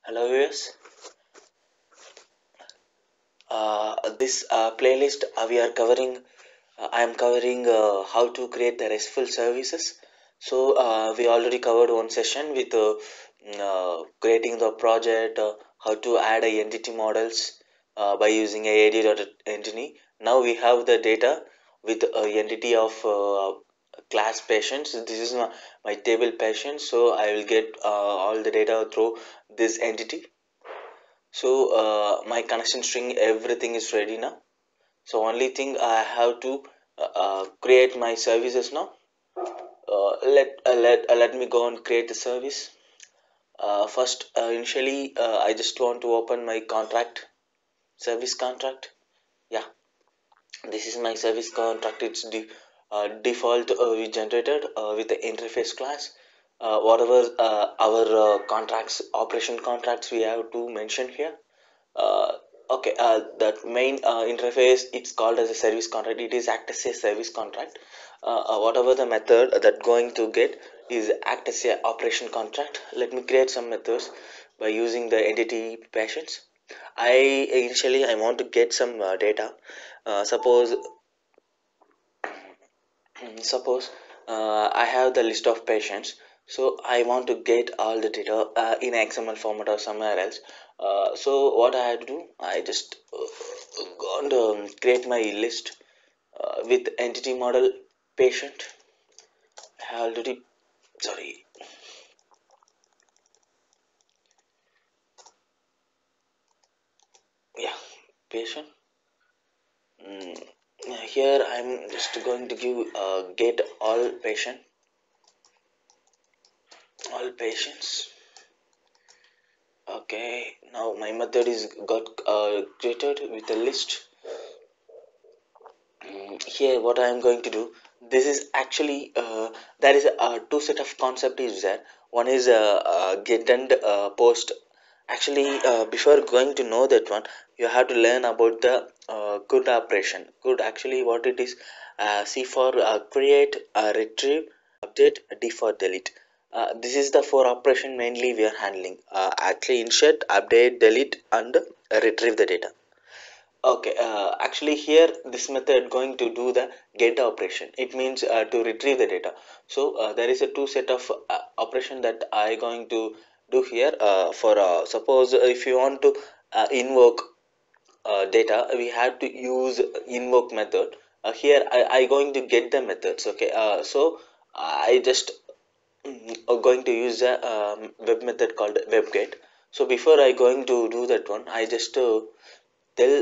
Hello viewers. This playlist we are covering. I am covering how to create the RESTful services. So we already covered one session with creating the project, how to add a entity models by using a AD.entity. Now we have the data with entity of class patients. This is my table patients. So I will get all the data through this entity. So my connection string, everything is ready now. So only thing I have to create my services now. Let me go and create the service. First, initially, I just want to open my contract, service contract. Yeah, this is my service contract. It's default we generated with the interface class. Whatever our contracts, operation contracts, we have to mention here. uh, okay, that main interface, it's called as a service contract. It is act as a service contract. Whatever the method that going to get is act as a operation contract. Let me create some methods by using the entity patients. I initially I want to get some data. Suppose suppose I have the list of patients, so I want to get all the data in XML format or somewhere else. So what I have to do, I just go and create my list with entity model patient. I have already, sorry, yeah, patient. Mm, Here I'm just going to give get all patients. Okay, now my method is got created with a list. Here what I am going to do, this is actually there is two set of concept is there. One is get and post. Actually before going to know that one, you have to learn about the good operation. Good, actually what it is, C for create, retrieve, update, D for delete. This is the four operation mainly we are handling. Actually insert, update, delete, and retrieve the data. Okay, actually here this method going to do the get operation. It means to retrieve the data. So there is a two set of operation that I going to do here. For suppose if you want to invoke data, we have to use invoke method. Here I going to get the methods. Okay, so I just going to use a web method called webget. So before I going to do that one, I just tell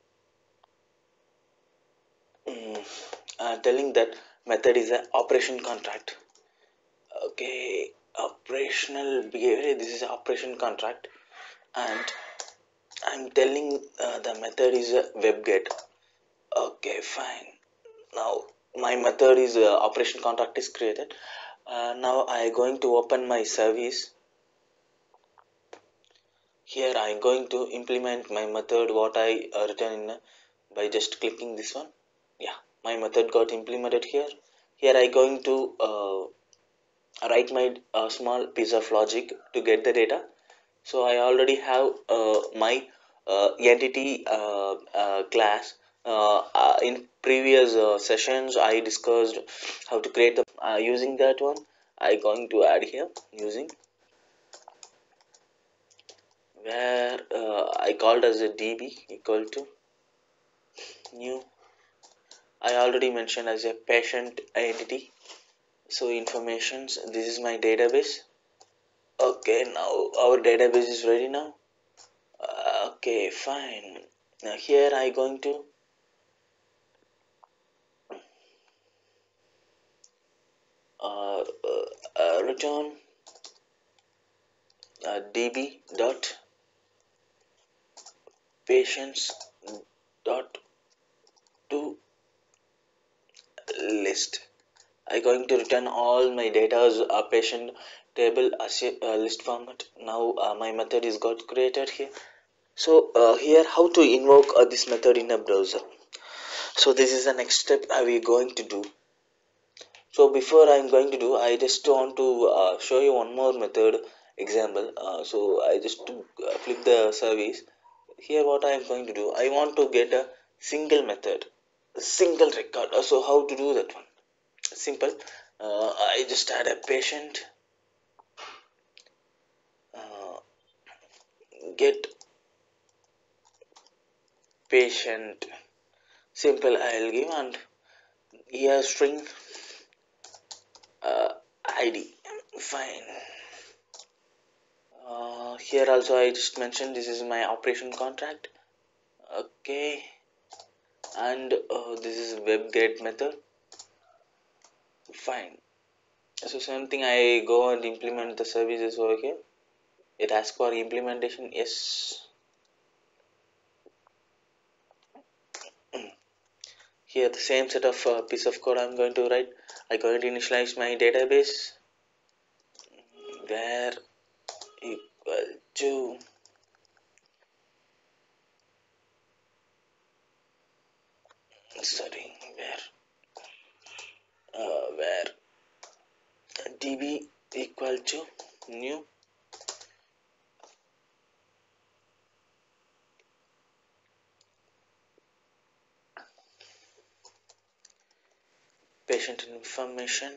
mm, telling that method is an operation contract. Okay, operational behavior, this is operation contract, and I'm telling the method is a webget. Okay, fine. Now my method is operation contract is created. Now I going to open my service. Here I'm going to implement my method what I written in by just clicking this one. Yeah, my method got implemented here. Here I going to write my small piece of logic to get the data. So I already have my entity class. In previous sessions I discussed how to create the using that one. I going to add here using where I called as a db equal to new. I already mentioned as a patient entity. So informations, this is my database. Okay, now our database is ready now. Okay, fine. Now here I going to return db dot patients dot to list. I going to return all my data as a patient table as a list format. Now my method is got created here. So here how to invoke this method in a browser. So this is the next step we going to do. So before I'm going to do, I just want to show you one more method example. So I just flip the service. Here what I am going to do, I want to get a single method, a single record. So how to do that one? Simple. I just add a patient, uh, get patient. Simple. I'll give and here string uh, ID. Fine. Here also I just mentioned this is my operation contract. Okay, and this is web get method. Fine. So same thing, I go and implement the services over here. It asks for implementation. Yes. Here the same set of piece of code I'm going to write. I'm going to initialize my database where equal to sorry where db equal to new patient information.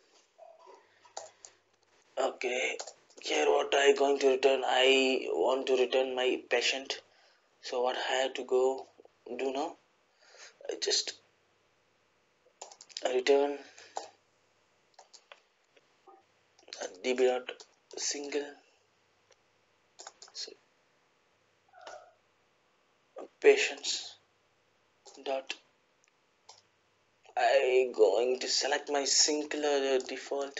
Okay, here what I going to return, I want to return my patient. So what I have to go do now, I just return db dot single, so patients dot, I going to select my singular default.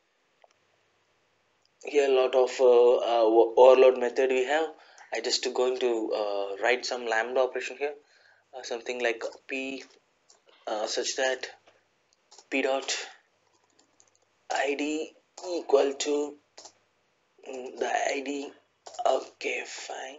Here a lot of overload method we have. I just going to write some lambda operation here, something like p such that p dot id equal to the id. Okay, fine.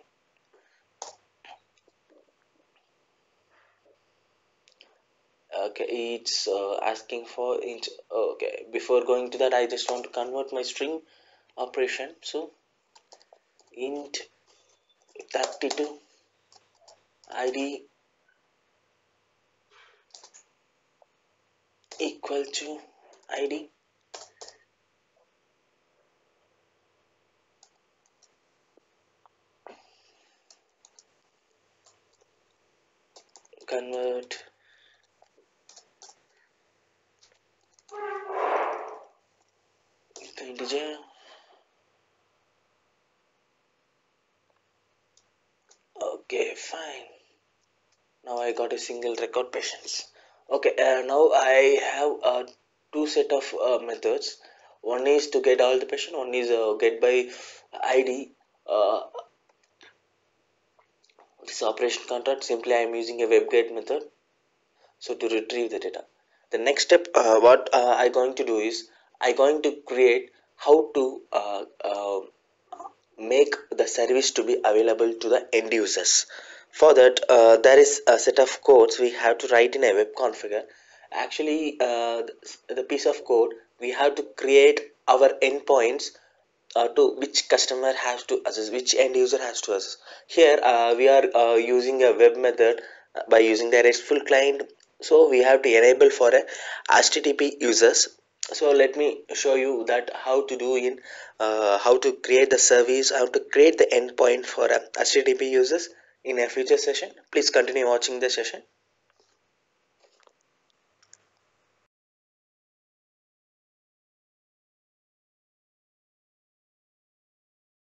Okay, it's asking for int. Okay, before going to that, I just want to convert my string operation. So int 32 id equal to id. Convert the integer. Okay, fine. Now I got a single record patients. Okay, now I have two set of methods. One is to get all the patient. One is get by ID. Uh, this operation contract, simply I am using a web get method. So to retrieve the data. The next step, what I going to do is I going to create how to make the service to be available to the end users. For that, there is a set of codes we have to write in a web configure. Actually, the piece of code we have to create our endpoints to which customer has to access, which end user has to access. Here we are using a web method by using the RESTful client. So we have to enable for a HTTP users. So let me show you that how to do in how to create the service, how to create the endpoint for HTTP users in a future session. Please continue watching the session.